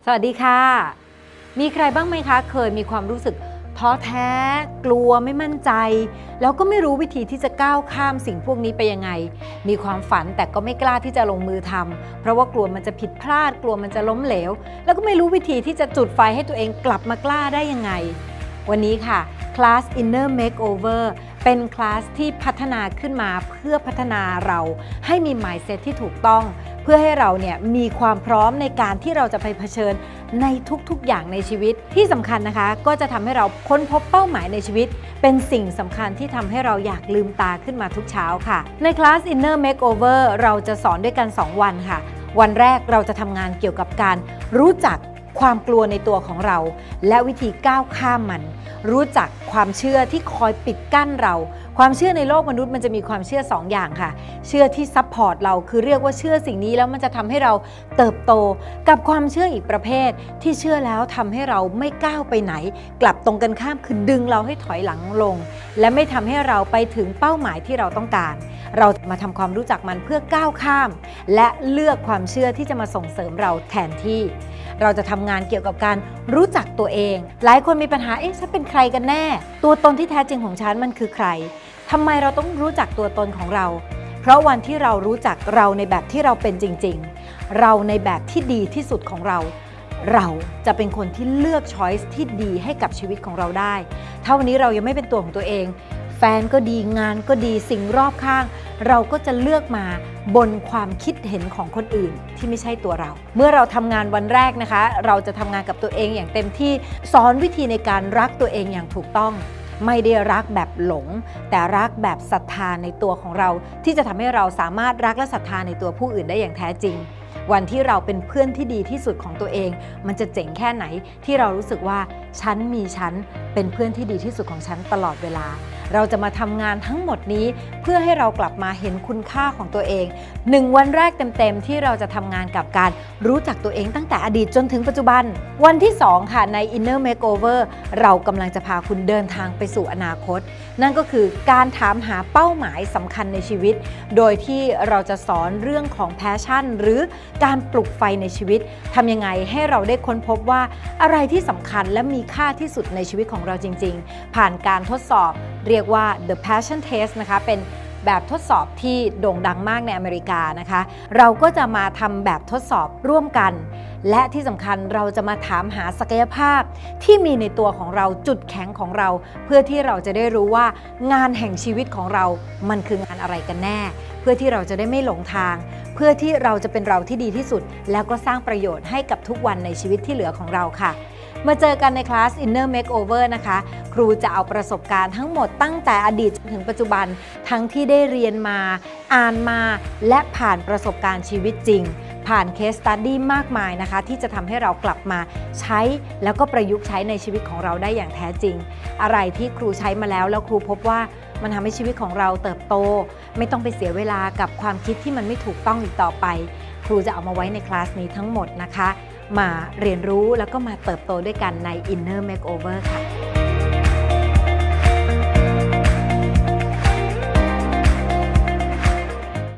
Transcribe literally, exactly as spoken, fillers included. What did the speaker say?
สวัสดีค่ะมีใครบ้างไหมคะเคยมีความรู้สึกท้อแท้กลัวไม่มั่นใจแล้วก็ไม่รู้วิธีที่จะก้าวข้ามสิ่งพวกนี้ไปยังไงมีความฝันแต่ก็ไม่กล้าที่จะลงมือทำเพราะว่ากลัวมันจะผิดพลาดกลัวมันจะล้มเหลวแล้วก็ไม่รู้วิธีที่จะจุดไฟให้ตัวเองกลับมากล้าได้ยังไงวันนี้ค่ะคลาส Inner Makeover เป็นคลาสที่พัฒนาขึ้นมาเพื่อพัฒนาเราให้มี mindset ที่ถูกต้องเพื่อให้เราเนี่ยมีความพร้อมในการที่เราจะไปเผชิญในทุกๆอย่างในชีวิตที่สำคัญนะคะก็จะทำให้เราค้นพบเป้าหมายในชีวิตเป็นสิ่งสำคัญที่ทำให้เราอยากลืมตาขึ้นมาทุกเช้าค่ะในคลาส Inner Makeover เราจะสอนด้วยกันสองวันค่ะวันแรกเราจะทำงานเกี่ยวกับการรู้จักความกลัวในตัวของเราและวิธีก้าวข้ามมันรู้จักความเชื่อที่คอยปิดกั้นเราความเชื่อในโลกมนุษย์มันจะมีความเชื่อสองอย่างค่ะเชื่อที่ซัพพอร์ตเราคือเรียกว่าเชื่อสิ่งนี้แล้วมันจะทำให้เราเติบโตกับความเชื่ออีกประเภทที่เชื่อแล้วทำให้เราไม่ก้าวไปไหนกลับตรงกันข้ามคือดึงเราให้ถอยหลังลงและไม่ทำให้เราไปถึงเป้าหมายที่เราต้องการเรามาทำความรู้จักมันเพื่อก้าวข้ามและเลือกความเชื่อที่จะมาส่งเสริมเราแทนที่เราจะทำงานเกี่ยวกับการรู้จักตัวเองหลายคนมีปัญหาเอ๊ะฉันเป็นใครกันแน่ตัวตนที่แท้จริงของฉันมันคือใครทำไมเราต้องรู้จักตัวตนของเราเพราะวันที่เรารู้จักเราในแบบที่เราเป็นจริงๆเราในแบบที่ดีที่สุดของเราเราจะเป็นคนที่เลือกช้อยส์ที่ดีให้กับชีวิตของเราได้ถ้าวันนี้เรายังไม่เป็นตัวของตัวเองแฟนก็ดีงานก็ดีสิ่งรอบข้างเราก็จะเลือกมาบนความคิดเห็นของคนอื่นที่ไม่ใช่ตัวเราเมื่อเราทำงานวันแรกนะคะเราจะทำงานกับตัวเองอย่างเต็มที่สอนวิธีในการรักตัวเองอย่างถูกต้องไม่ได้รักแบบหลงแต่รักแบบศรัทธาในตัวของเราที่จะทำให้เราสามารถรักและศรัทธาในตัวผู้อื่นได้อย่างแท้จริงวันที่เราเป็นเพื่อนที่ดีที่สุดของตัวเองมันจะเจ๋งแค่ไหนที่เรารู้สึกว่าฉันมีฉันเป็นเพื่อนที่ดีที่สุดของฉันตลอดเวลาเราจะมาทำงานทั้งหมดนี้เพื่อให้เรากลับมาเห็นคุณค่าของตัวเองหนึ่งวันแรกเต็มๆที่เราจะทำงานกับการรู้จักตัวเองตั้งแต่อดีตจนถึงปัจจุบันวันที่สองค่ะใน Inner Makeover เรากำลังจะพาคุณเดินทางไปสู่อนาคตนั่นก็คือการถามหาเป้าหมายสำคัญในชีวิตโดยที่เราจะสอนเรื่องของ passion หรือการปลุกไฟในชีวิตทำยังไงให้เราได้ค้นพบว่าอะไรที่สำคัญและมีค่าที่สุดในชีวิตของเราจริงๆผ่านการทดสอบเรียกว่า The Passion Test นะคะเป็นแบบทดสอบที่โด่งดังมากในอเมริกานะคะเราก็จะมาทำแบบทดสอบร่วมกันและที่สำคัญเราจะมาถามหาศักยภาพที่มีในตัวของเราจุดแข็งของเราเพื่อที่เราจะได้รู้ว่างานแห่งชีวิตของเรามันคืองานอะไรกันแน่เพื่อที่เราจะได้ไม่หลงทางเพื่อที่เราจะเป็นเราที่ดีที่สุดแล้วก็สร้างประโยชน์ให้กับทุกวันในชีวิตที่เหลือของเราค่ะมาเจอกันในคลาส Inner Makeover นะคะครูจะเอาประสบการณ์ทั้งหมดตั้งแต่อดีตจนถึงปัจจุบันทั้งที่ได้เรียนมาอ่านมาและผ่านประสบการณ์ชีวิตจริงผ่าน Case Study มากมายนะคะที่จะทำให้เรากลับมาใช้แล้วก็ประยุกต์ใช้ในชีวิตของเราได้อย่างแท้จริงอะไรที่ครูใช้มาแล้วแล้วครูพบว่ามันทำให้ชีวิตของเราเติบโตไม่ต้องไปเสียเวลากับความคิดที่มันไม่ถูกต้องอีกต่อไปครูจะเอามาไว้ในคลาสนี้ทั้งหมดนะคะมาเรียนรู้แล้วก็มาเติบโตด้วยกันใน Inner Makeover ค่ะ